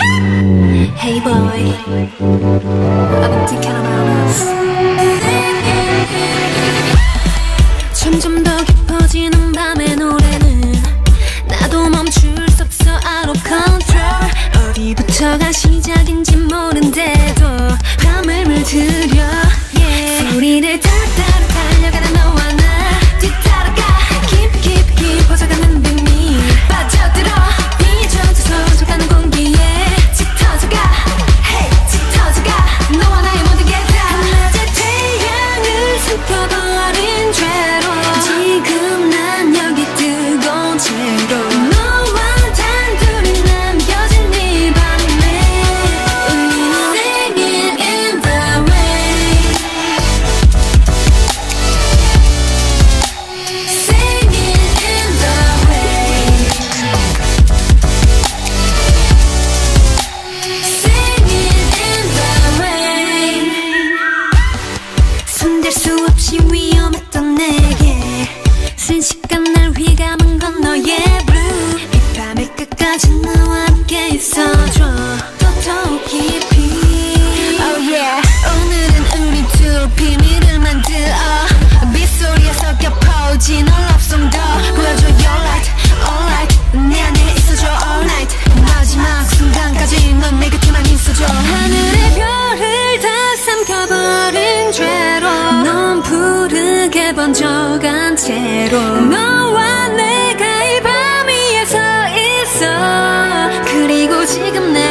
Hey boy, I've been thinking about us. 점점 더 깊어지는 밤의 노래는 나도 멈출 수 없어 out of control. 어디부터가 시작인지 모른대도 밤을 물들여 소리를 따라 달려가는 너와 나 뒤따라가 깊이 깊어져가는 비밀 빠져들어 잊혀져서 젖어가는 공기에 짙어져가 hey 짙어져가 너와 나의 모든 게 다 한낮의 태양을 숨겨버린 죄로 지금 난 여기 뜨거운 채로 너와 단둘이 남겨진 이 밤에 우리는 singing in the rain singing in the rain singing in the rain 손댈 수 없이 위험했던 내게 순식간 날 휘감은 건 너의 blue 이 밤의 끝까지 너와 함께 있어줘 더 깊이 oh yeah 오늘은 우리 둘 비밀을 만들어 빗소리에 섞여 퍼진 love-song도 보여줘 your light alright 내 안에 있어줘 all night 마지막 순간까지 넌 내 곁에만 있어줘 하늘의 별을 다 삼켜버린 죄로 넌 푸르게 번져간 채로 너와 내가 이 밤 위에 서 있어 그리고 지금 내